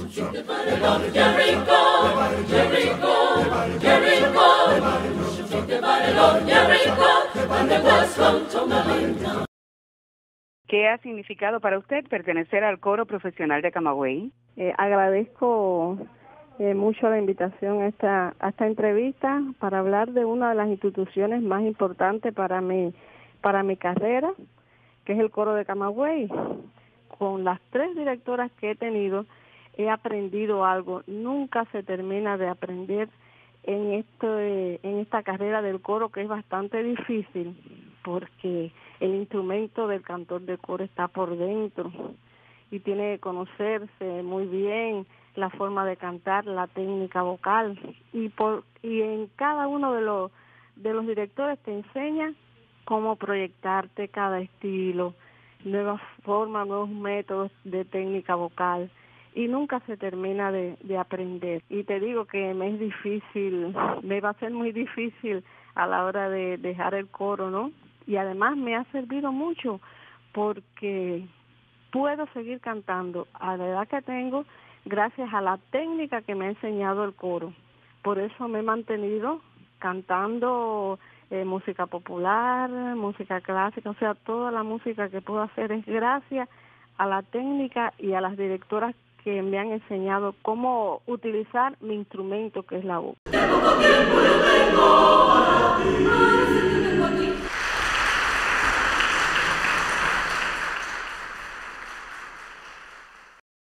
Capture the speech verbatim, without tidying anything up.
Jericho, Jericho, Jericho, shake the body, Jericho, and the boys come tumbling. ¿Qué ha significado para usted pertenecer al coro profesional de Camagüey? Eh, agradezco eh, mucho la invitación a esta, a esta entrevista para hablar de una de las instituciones más importantes para mi, para mi carrera, que es el coro de Camagüey. Con las tres directoras que he tenido, he aprendido algo. Nunca se termina de aprender en, este, en esta carrera del coro, que es bastante difícil, porque el instrumento del cantor de coro está por dentro y tiene que conocerse muy bien la forma de cantar, la técnica vocal, y por y en cada uno de los de los directores te enseña cómo proyectarte cada estilo, nuevas formas, nuevos métodos de técnica vocal, y nunca se termina de, de aprender. Y te digo que me es difícil, me va a ser muy difícil a la hora de dejar el coro, ¿no? Y además me ha servido mucho porque puedo seguir cantando a la edad que tengo gracias a la técnica que me ha enseñado el coro. Por eso me he mantenido cantando eh, música popular, música clásica, o sea, toda la música que puedo hacer es gracias a la técnica y a las directoras que me han enseñado cómo utilizar mi instrumento, que es la voz. ¡Qué poco tiempo yo tengo para ti!